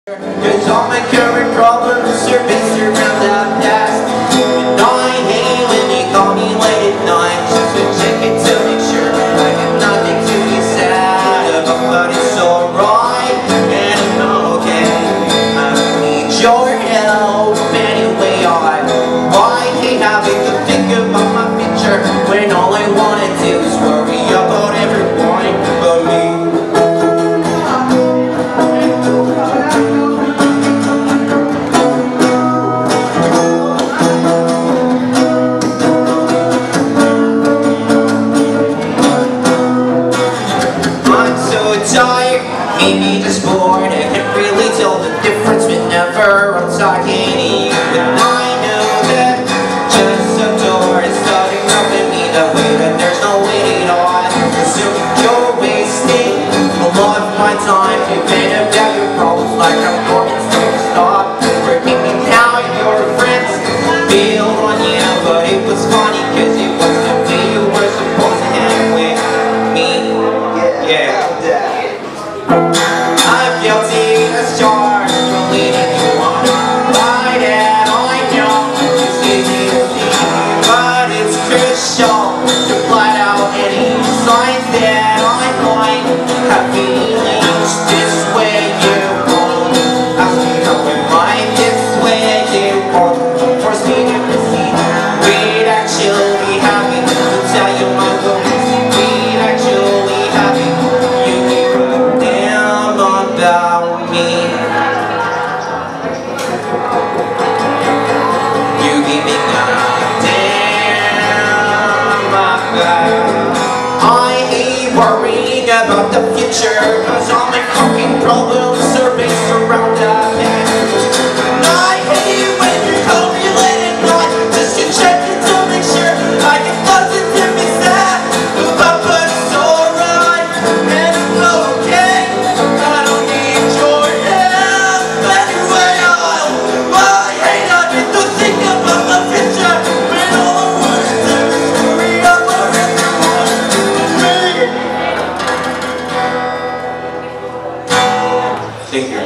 Cause all my current problems are based around that past. And I hate when you call me late at night just to check it to make sure I have nothing to be sad about. But it's alright and I'm okay. I don't need your help anyway. I hate having to think about my future when all I wanna do is worry about everyone but me. Tired, maybe just bored. I can't really tell the difference whenever I'm talking to you. And I know that just a door is starting up in me that way that there's no way at all. So you're wasting a lot of my time thinking about your problems like I'm going to stop working out your friends feel on you. But it was funny cause it was the way you were supposed to hang with me. Yeah. I'm guilty as charged for leading you on a ride, and I know it's easy to see, but it's crucial to blot out any signs that I might have feelings this way. You won't ask me how am I this way. You won't force me to see we'd actually happy to tell you my wounds. We'd actually happy you give a damn about me. You give me a damn about. I hate worrying about the future cause all my fucking problems are based around that past. And I hate when you call me late at night just to check in to make sure I get nothing to be sad about, but it's alright and it's okay. I don't need your help anyway. I hate having to think about the future when all I want to do is worry about everyone but me. Thank you.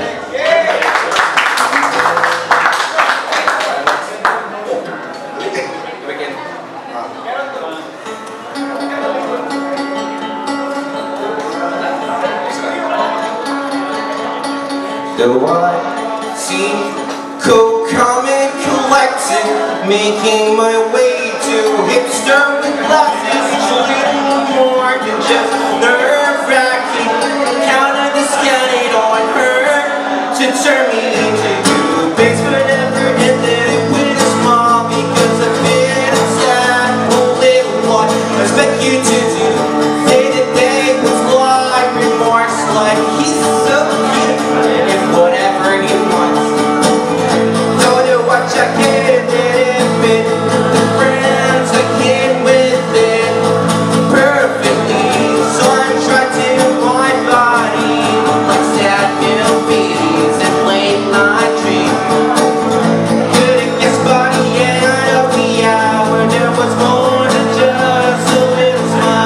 Do I see coke coming, collecting, making my way to hipster with glasses? It's a little more than just nerve-wracking. Counting the scanning on her to turn me into you. Thanks for never ended it with a smile because I've been sad a little while. I expect you to do. Say the day was like remorse, like he's so cute. Whatever he wants. Don't know what I can fit. The friends I came with it perfectly. So I'm trying to my body like sad movies and late night dreams. Couldn't guess by the end of the hour there was more than just a little smile.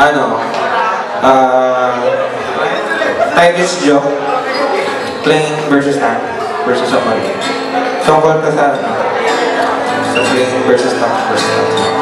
Ano, Titus joke, playing versus tank versus somebody. Tungkol ka sa ano, sa playing versus tank versus tank.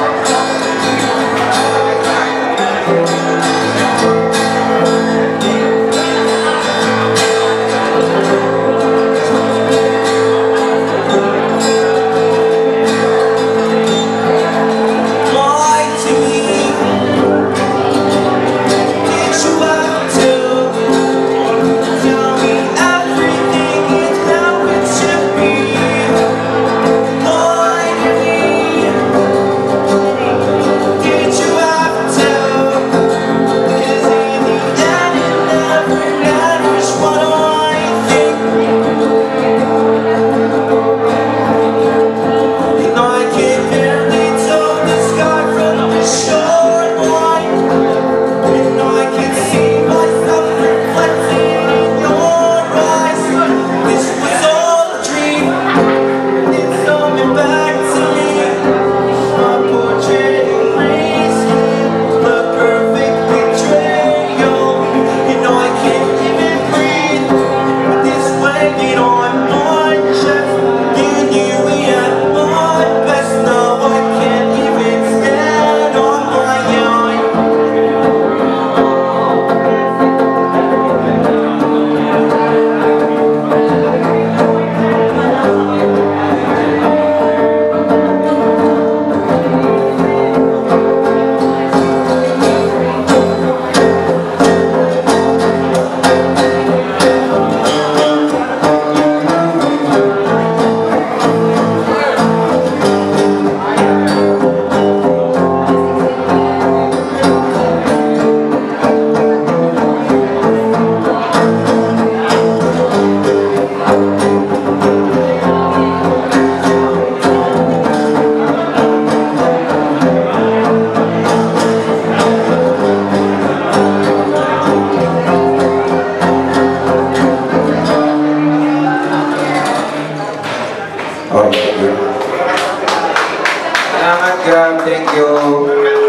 Salamat, Grab. Thank you.